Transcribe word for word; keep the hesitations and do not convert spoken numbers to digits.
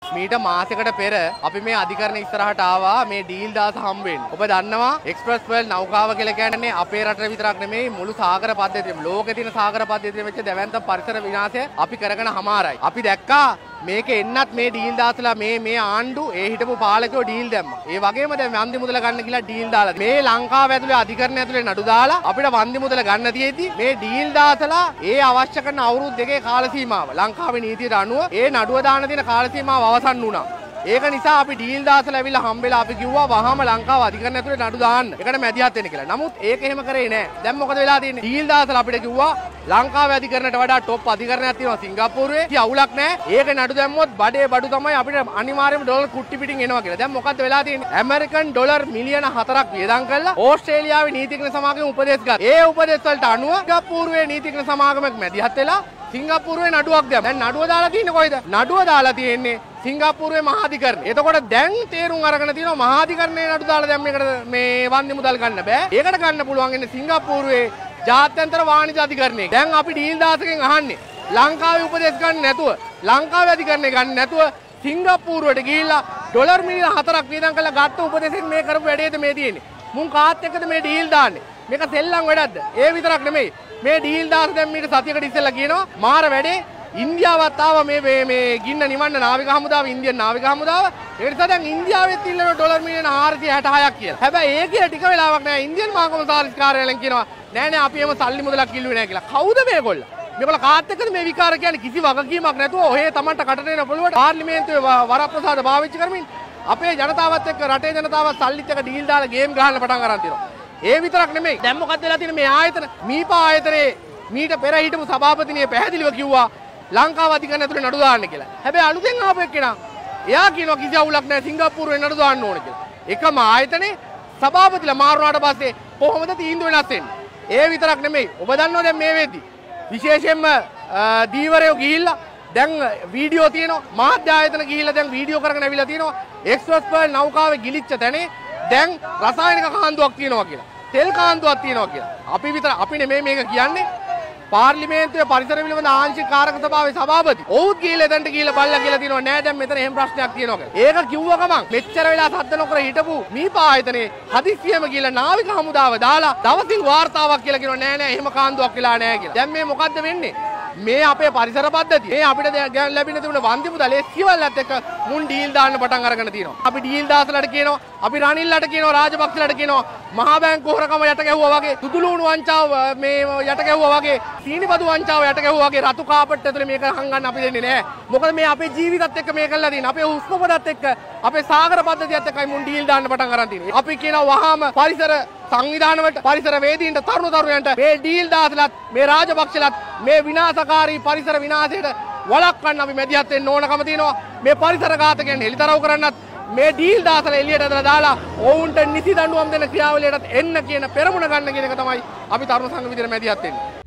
මීට මාසයකට පෙර අපි මේ අධිකරණ ඉස්සරහට ආවා මේ ඩීල් දාස හම්බ වෙන්න. ඔබ දන්නවා එක්ස්ප්‍රස් වර්ල්ඩ් නෞකාව කියලා කියන්නේ අපේ රටේ විතරක් නෙමෙයි මුළු සාගර පද්ධතියම ලෝකේ තියෙන සාගර පද්ධතියෙම වෙච්ච දැවැන්ත පරිසර විනාශය අපි කරගෙන හමාරයි. අපි දැක්කා මේක එන්නත් මේ ඩීල් දාසලා මේ මේ ආණ්ඩු ඒ හිටපු පාලකයෝ ඩීල් දැම්මා. ඒ වගේම දැන් වන්දි මුදල ගන්න කියලා ඩීල් දාලා. මේ ලංකාව ඇතුලේ අධිකරණ ඇතුලේ නඩු දාලා අපිට වන්දි මුදල ගන්න තියෙද්දි මේ ඩීල් දාසලා ඒ අවශ්‍ය කරන අවුරුදු දෙකේ කාල සීමාව ලංකාවේ නීතියට අනුව ඒ නඩුව දාන දින කාල සීමාව අවසන් වුණා. ඒක නිසා අපි ඩීල් දාසලා ඇවිල්ලා හම්බෙලා අපි කිව්වා වහාම ලංකාව අධිකරණ ඇතුලේ නඩු දාන්න. ඒකට මැදිහත් වෙන්න කියලා. නමුත් ඒක එහෙම කරේ නෑ. දැන් මොකද වෙලා තියෙන්නේ? ඩීල් දාසලා අපිට කිව්වා ලංකාවේ අධිකරණයට වඩා টොප් අධිකරණයක් තියෙනවා සිංගප්පූරුවේ. කි අවුලක් නෑ. ඒක නඩු දැම්මොත් බඩේ බඩු තමයි අපිට අනිවාර්යයෙන්ම ඩොලර් කුට්ටි පිටින් එනවා කියලා. දැන් මොකද්ද වෙලා තියෙන්නේ? ඇමරිකන් ඩොලර් මිලියන හතරක් වියදම් කළා ඕස්ට්‍රේලියාවේ නීතිඥ සමාගම උපදෙස් ගත්තා. ඒ උපදෙස් වලට අනුව සිංගප්පූරුවේ නීතිඥ සමාගමක් මැදිහත් වෙලා සිංගප්පූරුවේ නඩුවක් දැම්මා. දැන් නඩුව දාලා තියෙන්නේ කොයිද? නඩුව දාලා තියෙන්නේ සිංගප්පූරුවේ මහාධිකරණය. එතකොට දැන් තේරුම් අරගෙන තියෙනවා මහාධිකරණයේ නඩු දාලා දැන් මේකට මේ වන්දි මුදල් ගන්න බෑ. ඒකට ගන්න පුළුවන් ඉන්නේ සිංගප්පූරුවේ ජාත්‍යන්තර වාණිජ්‍ය අධිකරණය. දැන් අපි ඩීල් දාසකෙන් අහන්නේ ලංකාවේ උපදෙස් ගන්න නැතුව ලංකාවේ අධිකරණය ගන්න නැතුව සිංගප්පූරුවට ගිහිල්ලා ඩොලර් මිලියන හතරක් වියදම් කරලා ගත්ත උපදෙසෙන් මේ කරපු වැඩේද මේ තියෙන්නේ. මුන් කාත් එක්කද මේ ඩීල් දාන්නේ? මේක සෙල්ලම් වැඩක්ද? ඒ විතරක් නෙමෙයි. මේ ඩීල් දාස දැන් මීට සතියකට ඉස්සෙල්ලා කියනවා මාර වැඩේ ඉන්දියාවත් ආවා මේ මේ මේ ගින්න නිවන්න නාවික හමුදාව ඉන්දියන් නාවික හමුදාව. ඒ නිසා දැන් ඉන්දියාවෙත් ඉල්ලන ඩොලර් මිලියන හාරසිය හැටහයක් කියලා. හැබැයි ඒ කියලා ටික වෙලාවක් නෑ ඉන්දියන් මහා කොමසාරිස් කාර්යාලයෙන් කියනවා නෑ නෑ අපි එම සල්ලි මුදලක් ඉල්ලුවේ නෑ කියලා. කවුද මේගොල්ලෝ? මේගොල්ලෝ කාත් එක්කද මේ විකාර කියන්නේ කිසි වගකීමක් නැතුව ඔහේ Tamanට කටට එන පොළුවට පාර්ලිමේන්තුවේ වරප්‍රසාද පාවිච්චි කරමින් අපේ ජනතාවත් එක්ක රටේ ජනතාවත් සල්ලිත් එක්ක ඩීල් දාලා ගේම් ගහන්න පටන් ගන්න තියෙනවා. ඒ විතරක් නෙමෙයි. දැන් මොකක්ද වෙලා තියෙන්නේ මේ ආයතන මීපා ආයතනයේ මීට පෙර හිටපු සභාපතිනිය පැහැදිලිව කිව්වා ලංකාව අධිකරණය ඇතුලේ නඩු දාන්න කියලා. හැබැයි අලුතෙන් ආපු එක්කෙනා එයා කියනවා කිසි අවුලක් නැහැ සිංගප්පූරුවේ නඩු දාන්න ඕන කියලා. එකම ආයතනේ සභාපතිලා මාරු වුණාට පස්සේ කොහොමද තීන්දුව වෙනස් වෙන්නේ? ඒ විතරක් නෙමෙයි. ඔබ දන්නවා දැන් මේ වෙද්දි විශේෂයෙන්ම දීවරයෝ ගිහිල්ලා දැන් වීඩියෝ තියෙනවා මාධ්‍ය ආයතන ගිහිල්ලා දැන් වීඩියෝ කරගෙන ඇවිල්ලා තියෙනවා එක්ස්ප්‍රස් වර්ල්ඩ් නෞකාවේ ගිලිච්ච තැනේ දැන් රසායනික කාන්දුවක් තියෙනවා කියලා. තෙල් කාන්දුවක් තියෙනවා කියලා. අපි විතර අපි නෙමෙයි මේක කියන්නේ. පාර්ලිමේන්තුවේ පරිසර පිළිබඳ ආංශික කාරක සභාවේ සභාපති. ඔවුත් ගිහිල්ලා දැන්ට ගිහිල්ලා බලලා කියලා තියෙනවා නෑ දැන් මෙතන එහෙම ප්‍රශ්නයක් තියෙනවා කියලා. ඒක කිව්ව ගමන් මෙච්චර වෙලා සද්ද නොකර හිටපු මීපා ආයතනේ හදිස්සියම ගිහිල්ලා නාවික හමුදාව දාලා දවසින් වාර්තාවක් කියලා කියනවා නෑ නෑ එහෙම කාන්දුවක් වෙලා නෑ කියලා. දැන් මේ මොකද්ද වෙන්නේ? මේ අපේ පරිසර පද්ධතිය මේ අපිට ලැබෙන තිබුණ වන්දි මුදල් ඒ සියල්ලත් එක්ක මුන් ඩීල් දාන්න පටන් අරගෙන තියෙනවා. අපි ඩීල් දාසලට කියනවා අපි රනිල්ලට කියනවා රාජපක්ෂලට කියනවා මහා බැංකු හොරකම යට ගැහුවා වගේ සුදුලුණු වංචාව මේ යට ගැහුවා වගේ සීනිබදු වංචාව යට ගැහුවා වගේ රතු කාපට් ඇතුලේ මේක හංගන්න අපි දෙන්නේ නැහැ. මොකද මේ අපේ ජීවිතත් එක්ක මේ කරලා තියෙන අපේ හුස්ම පොදත් එක්ක අපේ සාගර පද්ධතියත් එක්කයි මුන් ඩීල් දාන්න පටන් අරන් තියෙන්නේ. අපි කියනවා වහාම පරිසර සංවිධාන වලට පරිසර වේදීන්ට තරුණ තරුණයන්ට මේ ඩීල් දාසලත් මේ රාජපක්ෂලත් මේ විනාශකාරී පරිසර විනාශයට වළක්වන්න අපි මැදිහත් වෙන්න ඕනකම තියෙනවා. මේ පරිසර ඝාතකයන් හෙළිතරව් කරන්නත් මේ ඩීල් දාසලා එළියට ඇදලා දාලා ඔවුන්ට නිසි දඬුවම් දෙන ක්‍රියාවලියටත් එන්න කියන පෙරමුණ ගන්න කියන එක තමයි අපි තරුණ සංඝ විදියට මැදිහත් වෙන්නේ.